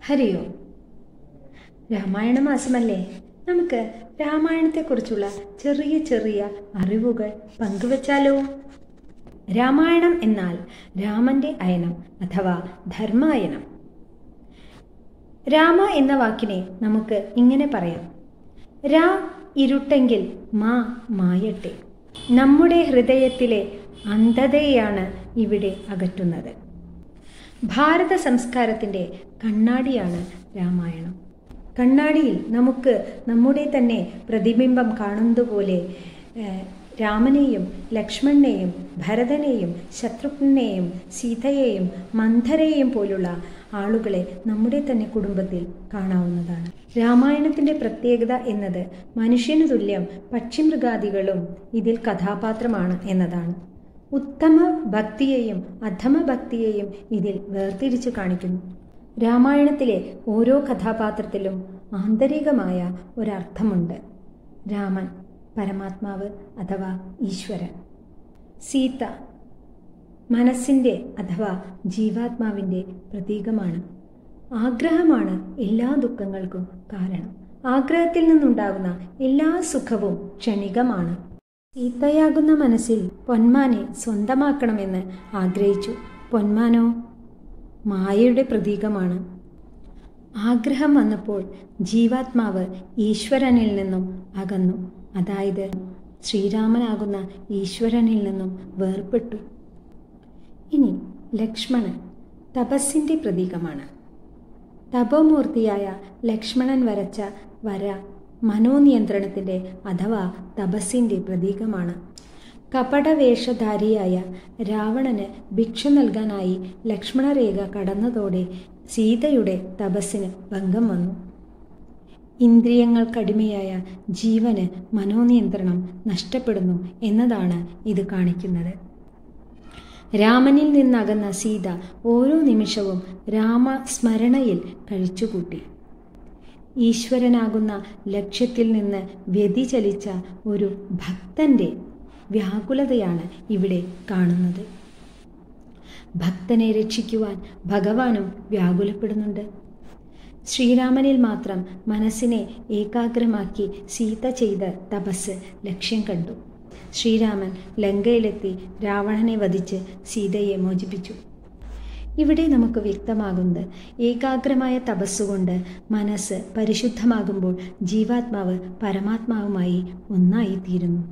ഹരി ഓം. രാമായണ മാസമല്ലേ? നമുക്ക് രാമായണത്തെക്കുറിച്ചുള്ള ചെറിയ ചെറിയ അറിവുകൾ പങ്കുവച്ചാലോ? രാമായണം എന്നാൽ രാമന്റെ അയനം അഥവാ ധർമായനം. രാമ എന്ന വാക്കിനെ നമുക്ക് ഇങ്ങനെ പറയാം: രാ ഇരുട്ടെങ്കിൽ മാ മായട്ടെ. നമ്മുടെ ഹൃദയത്തിലെ അന്ധതയാണ് ഇവിടെ അകറ്റുന്നത്. ഭാരത സംസ്കാരത്തിൻ്റെ കണ്ണാടിയാണ് രാമായണം. കണ്ണാടിയിൽ നമുക്ക് നമ്മുടെ തന്നെ പ്രതിബിംബം കാണുന്നതുപോലെ രാമനെയും ലക്ഷ്മണനെയും ഭരതനെയും ശത്രുഘ്നെയും സീതയെയും മന്ധരയെയും പോലുള്ള ആളുകളെ നമ്മുടെ തന്നെ കുടുംബത്തിൽ കാണാവുന്നതാണ്. രാമായണത്തിൻ്റെ പ്രത്യേകത എന്നത് മനുഷ്യനു തുല്യം പക്ഷിമൃഗാദികളും ഇതിൽ കഥാപാത്രമാണ് എന്നതാണ്. ഉത്തമ ഭക്തിയെയും അധമ ഭക്തിയെയും ഇതിൽ വേർതിരിച്ച് കാണിക്കുന്നു. രാമായണത്തിലെ ഓരോ കഥാപാത്രത്തിലും ആന്തരികമായ ഒരർത്ഥമുണ്ട്. രാമൻ പരമാത്മാവ് അഥവാ ഈശ്വരൻ. സീത മനസ്സിൻ്റെ അഥവാ ജീവാത്മാവിൻ്റെ പ്രതീകമാണ്. ആഗ്രഹമാണ് എല്ലാ ദുഃഖങ്ങൾക്കും കാരണം. ആഗ്രഹത്തിൽ നിന്നുണ്ടാകുന്ന എല്ലാ സുഖവും ക്ഷണികമാണ്. സീതയാകുന്ന മനസ്സിൽ പൊന്മാനെ സ്വന്തമാക്കണമെന്ന് ആഗ്രഹിച്ചു. പൊന്മാനോ മായയുടെ പ്രതീകമാണ്. ആഗ്രഹം വന്നപ്പോൾ ജീവാത്മാവ് ഈശ്വരനിൽ നിന്നും അകന്നു. അതായത് ശ്രീരാമനാകുന്ന ഈശ്വരനിൽ നിന്നും വേർപെട്ടു. ഇനി ലക്ഷ്മണൻ തപസ്സിൻ്റെ പ്രതീകമാണ്. തപോമൂർത്തിയായ ലക്ഷ്മണൻ വരച്ച വര മനോനിയന്ത്രണത്തിൻ്റെ അഥവാ തപസ്സിൻ്റെ പ്രതീകമാണ്. കപടവേഷധാരിയായ രാവണന് ഭിക്ഷ നൽകാനായി ലക്ഷ്മണരേഖ കടന്നതോടെ സീതയുടെ തപസ്സിന് ഭംഗം വന്നു. ഇന്ദ്രിയങ്ങൾക്കടിമയായ ജീവന് മനോനിയന്ത്രണം നഷ്ടപ്പെടുന്നു എന്നതാണ് ഇത് കാണിക്കുന്നത്. രാമനിൽ നിന്നകന്ന സീത ഓരോ നിമിഷവും രാമസ്മരണയിൽ കഴിച്ചുകൂട്ടി. ഈശ്വരനാകുന്ന ലക്ഷ്യത്തിൽ നിന്ന് വ്യതിചലിച്ച ഒരു ഭക്തന്റെ വ്യാകുലതയാണ് ഇവിടെ കാണുന്നത്. ഭക്തനെ രക്ഷിക്കുവാൻ ഭഗവാനും വ്യാകുലപ്പെടുന്നുണ്ട്. ശ്രീരാമനിൽ മാത്രം മനസ്സിനെ ഏകാഗ്രമാക്കി സീത ചെയ്ത തപസ് ലക്ഷ്യം കണ്ടു. ശ്രീരാമൻ ലങ്കയിലെത്തി രാവണനെ വധിച്ച് സീതയെ മോചിപ്പിച്ചു. ഇവിടെ നമുക്ക് വ്യക്തമാകുന്നത് ഏകാഗ്രമായ തപസ്സുകൊണ്ട് മനസ്സ് പരിശുദ്ധമാകുമ്പോൾ ജീവാത്മാവ് പരമാത്മാവുമായി ഒന്നായിത്തീരുന്നു.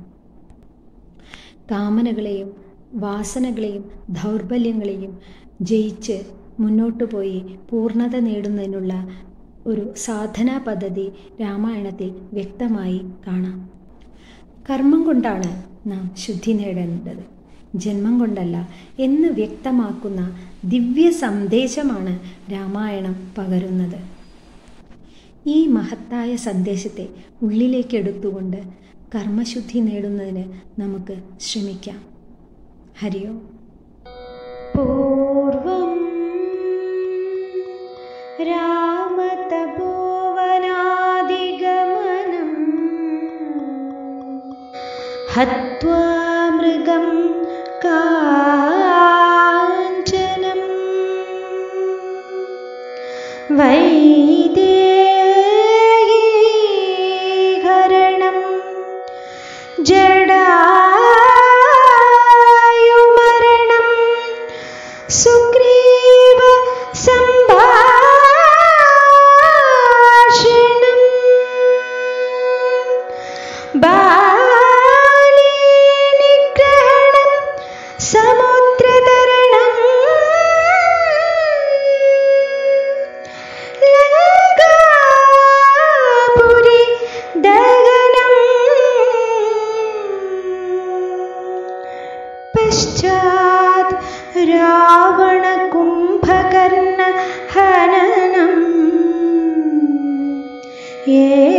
കാമനകളെയും വാസനകളെയും ദൗർബല്യങ്ങളെയും ജയിച്ച് മുന്നോട്ടു പോയി പൂർണ്ണത നേടുന്നതിനുള്ള ഒരു സാധനാ പദ്ധതി രാമായണത്തിൽ വ്യക്തമായി കാണാം. കർമ്മം കൊണ്ടാണ് നാം ശുദ്ധി നേടേണ്ടത്, ജന്മം കൊണ്ടല്ല എന്ന് വ്യക്തമാക്കുന്ന ദിവ്യ സന്ദേശമാണ് രാമായണം പകരുന്നത്. ഈ മഹത്തായ സന്ദേശത്തെ ഉള്ളിലേക്കെടുത്തുകൊണ്ട് കർമ്മശുദ്ധി നേടുന്നതിന് നമുക്ക് ശ്രമിക്കാം. ഹരി ഓം. പൂർവം രാമതപോവനാദിഗമനം ഹത്വാ മൃഗം കാഞ്ചനം വൈദേഹീകരണം ജടായുമരണം സുഗ്രീവ സംഭാഷണം ബാലിനിഗ്രഹണം സമുദ്രതരണം ലങ്കാപുരി ദഹനം പശ്ചാത് രാവണ കുംഭകർണ ഹനനം